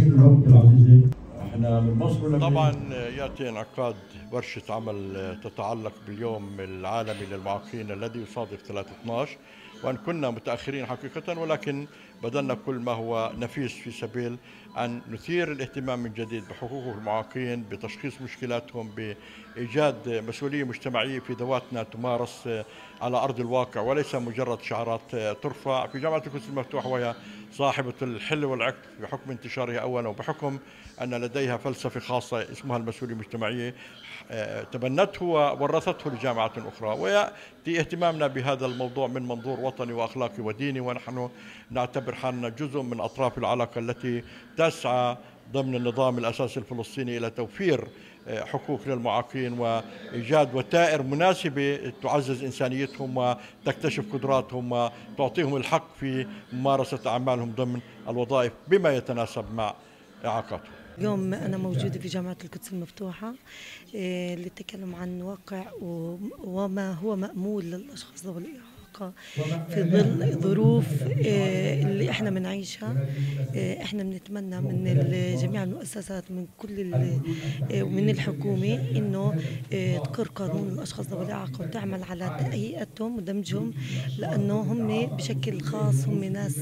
الوقت العزيزة. احنا من مصر طبعا ياتي انعقاد ورشه عمل تتعلق باليوم العالمي للمعاقين الذي يصادف 3/12، وان كنا متاخرين حقيقه، ولكن بذلنا كل ما هو نفيس في سبيل ان نثير الاهتمام من جديد بحقوق المعاقين، بتشخيص مشكلاتهم، بايجاد مسؤوليه مجتمعيه في ذواتنا تمارس على ارض الواقع وليس مجرد شعارات ترفع. في جامعه القدس المفتوح، وهي صاحبه الحل والعقد بحكم انتشارها اولا وبحكم أن لديها فلسفة خاصة اسمها المسؤولية المجتمعية، تبنته وورثته لجامعة أخرى. ويأتي اهتمامنا بهذا الموضوع من منظور وطني وأخلاقي وديني، ونحن نعتبر حالنا جزء من أطراف العلاقة التي تسعى ضمن النظام الأساسي الفلسطيني إلى توفير حقوق للمعاقين وإيجاد وتائر مناسبة تعزز إنسانيتهم وتكتشف قدراتهم وتعطيهم الحق في ممارسة أعمالهم ضمن الوظائف بما يتناسب مع إعاقتهم. اليوم أنا موجودة في جامعة القدس المفتوحة للتكلم عن واقع وما هو مأمول للأشخاص ذوي الإعاقة في ظل ظروف اللي احنا بنعيشها. احنا بنتمنى من جميع المؤسسات من كل ومن الحكومة انه تقر قانون الاشخاص ذوي الاعاقة وتعمل على تهيئتهم ودمجهم، لانه هم بشكل خاص هم ناس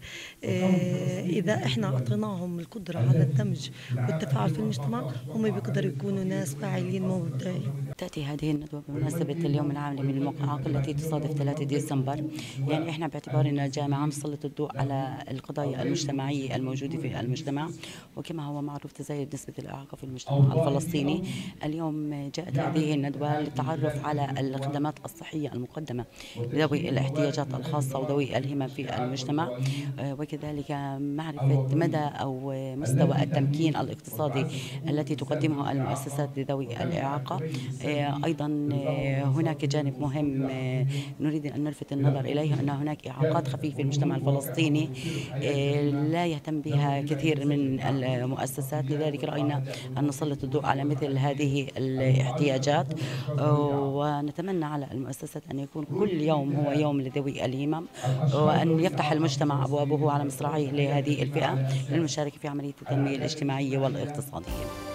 اذا احنا اعطيناهم القدرة على الدمج والتفاعل في المجتمع هم بيقدروا يكونوا ناس فاعلين ومبدعين. تأتي هذه الندوة بمناسبة اليوم العالمي للمعاقين التي تصادف 3 ديسمبر. يعني احنا باعتبار ان الجامعة مسلط الضوء على القضايا المجتمعية الموجودة في المجتمع، وكما هو معروف تزايد نسبة الإعاقة في المجتمع الفلسطيني. اليوم جاءت هذه الندوة للتعرف على الخدمات الصحية المقدمة لذوي الاحتياجات الخاصة وذوي الهمم في المجتمع، وكذلك معرفة مدى أو مستوى التمكين الاقتصادي التي تقدمه المؤسسات لذوي الإعاقة. أيضا هناك جانب مهم نريد أن نلفت النظر إليه، أن هناك إعاقات خفيفة في المجتمع الفلسطيني لا يهتم بها كثير من المؤسسات، لذلك رأينا أن نسلط الضوء على مثل هذه الاحتياجات. ونتمنى على المؤسسات أن يكون كل يوم هو يوم لذوي الهمم، وأن يفتح المجتمع أبوابه على مصراعيه لهذه الفئة للمشاركة في عملية التنمية الاجتماعية والاقتصادية.